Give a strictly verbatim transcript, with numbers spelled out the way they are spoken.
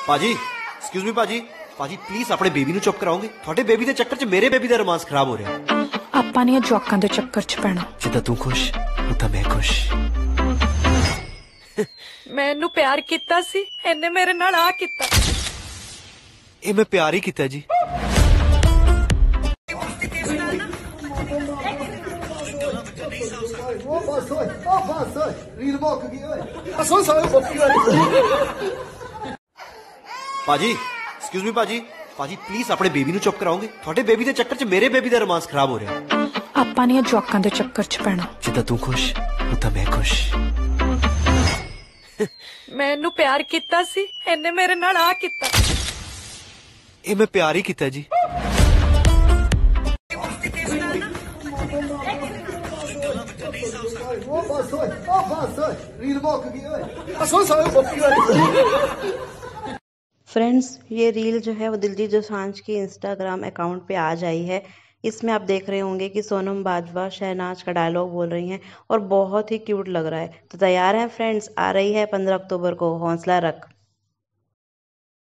ਭਾਜੀ excuse me ਭਾਜੀ ਭਾਜੀ ਪਲੀਜ਼ ਆਪਣੇ ਬੇਬੀ ਨੂੰ ਚੁੱਪ ਕਰਾਓਗੇ। ਤੁਹਾਡੇ ਬੇਬੀ ਦੇ ਚੱਕਰ 'ਚ ਮੇਰੇ ਬੇਬੀ ਦਾ ਰੋਮਾਂਸ ਖਰਾਬ ਹੋ ਰਿਹਾ। ਆਪਾਂ ਨਹੀਂ ਜਵਾਕਾਂ ਦੇ ਚੱਕਰ 'ਚ ਪੈਣਾ। ਜਿੱਦਾਂ ਤੂੰ ਖੁਸ਼ ਉਦਾਂ ਮੈਂ ਖੁਸ਼। ਮੈਂ ਇਹਨੂੰ ਪਿਆਰ ਕੀਤਾ ਸੀ, ਇਹਨੇ ਮੇਰੇ ਨਾਲ ਆ ਕੀਤਾ। ਇਹ ਮੈਂ ਪਿਆਰ ਹੀ ਕੀਤਾ ਜੀ। ਭਾਜੀ ਐਕਸਕਿਊਜ਼ ਮੀ ਭਾਜੀ ਭਾਜੀ ਪਲੀਜ਼ ਆਪਣੇ ਬੇਬੀ ਨੂੰ ਚੁੱਪ ਕਰਾਓਗੇ। ਤੁਹਾਡੇ ਬੇਬੀ ਦੇ ਚੱਕਰ 'ਚ ਮੇਰੇ ਬੇਬੀ ਦਾ ਰੋਮਾਂਸ ਖਰਾਬ ਹੋ ਰਿਹਾ। ਆਪਾਂ ਨਹੀਂ ਜਵਾਕਾਂ ਦੇ ਚੱਕਰ 'ਚ ਪੈਣਾ। ਜਿੱਦਾਂ ਤੂੰ ਖੁਸ਼ ਉਦਾਂ ਮੈਂ ਖੁਸ਼। ਮੈਂ ਇਹਨੂੰ ਪਿਆਰ ਕੀਤਾ ਸੀ, ਇਹਨੇ ਮੇਰੇ ਨਾਲ ਆ ਕੀਤਾ। ਇਹ ਮੈਂ ਪਿਆਰ ਹੀ ਕੀਤਾ ਜੀ। फ्रेंड्स, ये रील जो है वो दिलजीत दोसांझ की इंस्टाग्राम अकाउंट पे आज आई है। इसमें आप देख रहे होंगे कि सोनम बाजवा शहनाज का डायलॉग बोल रही हैं और बहुत ही क्यूट लग रहा है। तो तैयार हैं फ्रेंड्स, आ रही है पंद्रह अक्टूबर को, हौसला रख।